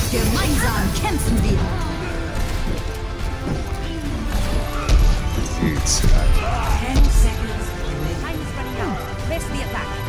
Gemeinsam kämpfen wir. Viel Zeit. 10 seconds. Time is running out. Press the attack.